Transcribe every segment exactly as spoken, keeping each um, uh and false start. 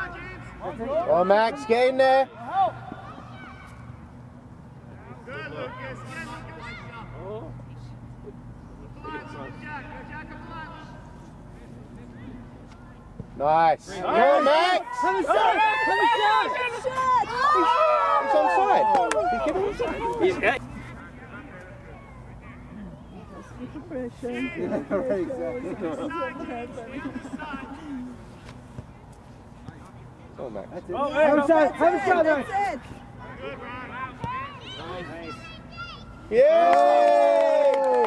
Oh, Max, get in there. Good, Lucas. Oh. Nice. Come on, Max. Have a shot! Have a shot! He's onside. He's giving him onside. He's good. Yeah, right, exactly. Oh, Max. That's it. Oh, hey, have a shot! Have a shot, Max! Yay!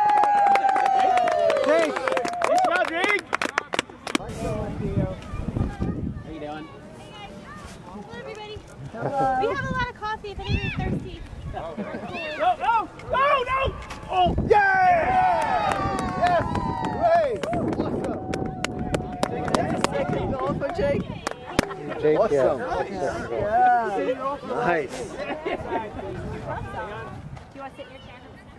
Thanks! Nice job, Drake! How you doing? Hello, everybody. We have a lot of coffee if anyone's thirsty. No, no! No, no! Oh! Yeah! Yes! Great! Going for Jake? Jake, Awesome. yeah. Yeah. Nice. Do you want to sit in your chair?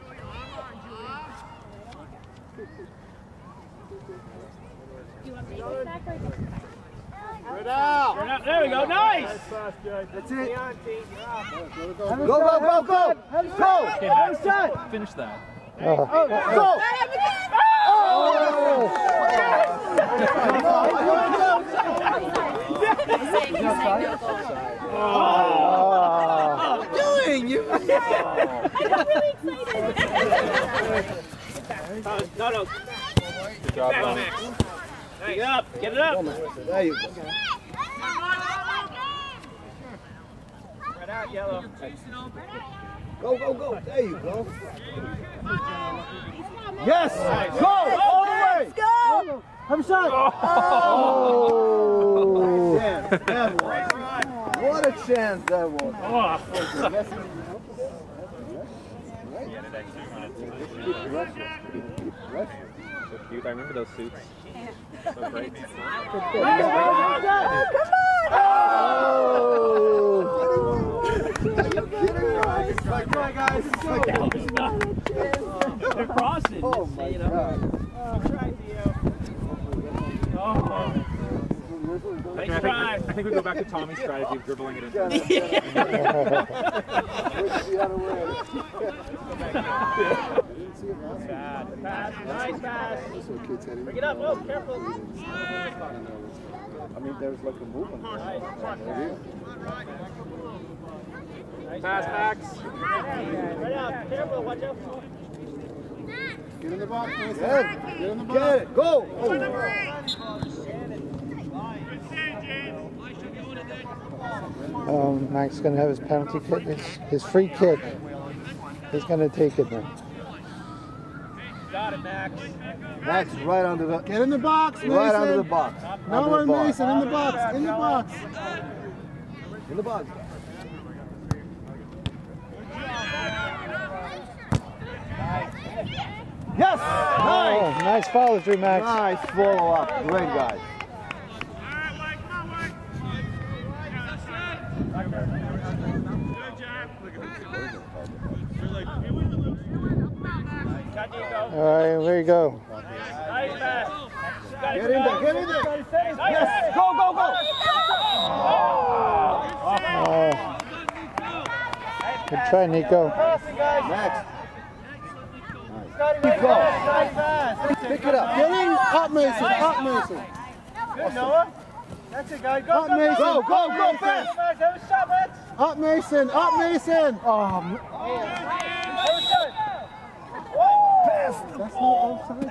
Do you want to take this back or just back? Good out! There we go, nice! That's it. Go, go, go, go! Have a shot! Have a shot! Finish that. Oh. Oh, Go! Oh! Oh. doing? You. I got really excited. No, no. Good job, man. Get it up, get it up. There you go. Right out, yellow. Go, go, go. There you go. Yes! Go! All the way! Let's go! Have a shot! Oh! Chance that was. What a chance that was. So cute. I remember those suits. So great. Come on, guys. They're crossing. Oh my God. Nice I, try. think, I think we go back to Tommy's strategy of dribbling it in. Bad. Pass. Nice pass. Bring it up. Oh, careful. I mean, there's like a movement. Nice. Pass, Max. Right out. Careful. Watch out. Get in the box, Mason. Get in the box. Get it. Go. Oh. Um, Max is going to have his penalty kick, his, his free kick. He's going to take it now. Got it, Max. Max, right under the. Get in the box, Mason. Right under the box. No one, Mason. In the box. In the box. In the box. Yes! Nice! Oh, nice follow through, Max. Nice follow up. Great guys. All right, there you go. Nice pass. Get in there. Get in there. Yes! Go, go, go! Oh. Good try, Nico. Next. Nice. Go. Pick it up. Get in. Up, Mason. Up, Mason. Good, Noah. That's it, guys. Go, Up, go, Mason. go, Go, go, fast. Max, have a shot, Max. Up, Mason. Up, Mason. Oh, Have a shot. pass. That's not offside.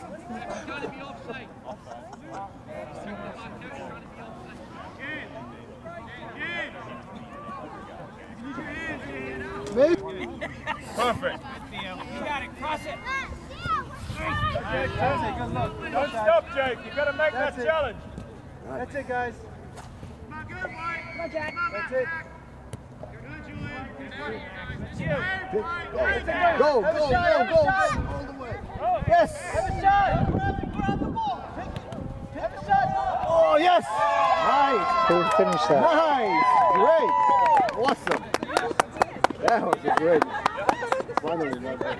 Perfect. You got it. Cross it. Jake, that's it. Good look. Don't stop, Jake. You got to make that challenge. That's it, guys. Come on, Jack. That's it. It's you. Go, go, go, go. All the way. Yes. Have a shot. Grab the ball. Have a shot. Oh, yes. Nice. Who finished that? Nice. Great. Awesome. That was a great. Finally, not bad.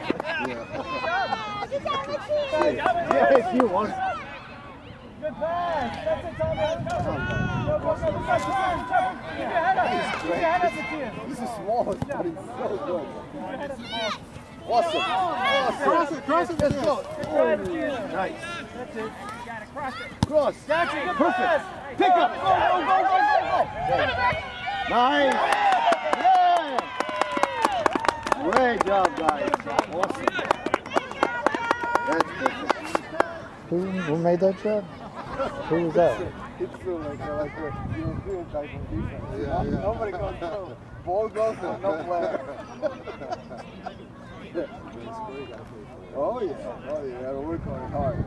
Yeah. Yes, you won. Good pass. That's it, Tommy. Go, go, go. This is small, but it's so good. Awesome. Awesome. Cross it, cross it, let's go. Oh, nice. That's it. You got it. Cross it. Cross. Got you. Perfect. Pick up. Go, go, go, go, go, go. Nice. Yeah. Great job, guys. Awesome. That's good. Who, who made that job? Who was that? It's true, like, uh, like uh, European type of defense. Yeah, yeah. Nobody goes through. Ball goes through, no player. Oh yeah, oh yeah, gotta work on it hard.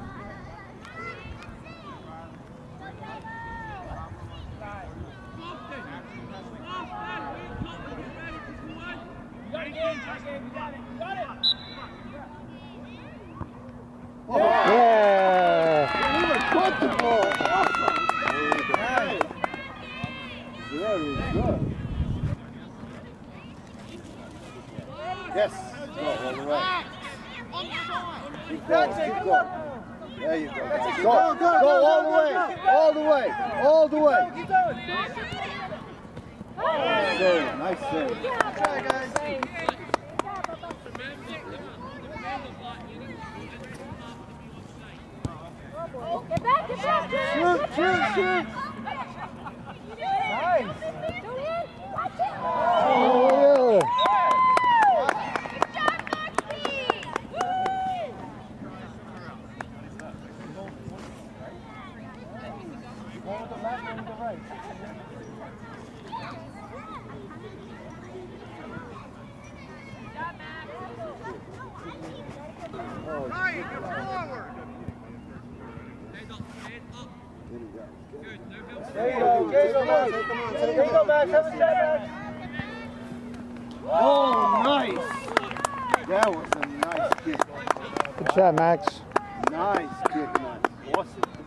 Yeah! He even caught the ball. Awesome. Very good. Yes. Go all the way. Keep going, keep going. There you go. Go, go, go, go all the way, all the way, all the way. Save, nice save. Try, guys. Get back, get back, Shoot, shoot, shoot. Nice. Watch it. Oh, One with the left, one with the right. Ryan, you're forward. There you go. There you go, Max. There you go, Max. Have a shot, Max. Oh, nice. That was a nice kick. good shot, Max. Nice kick, man. Awesome.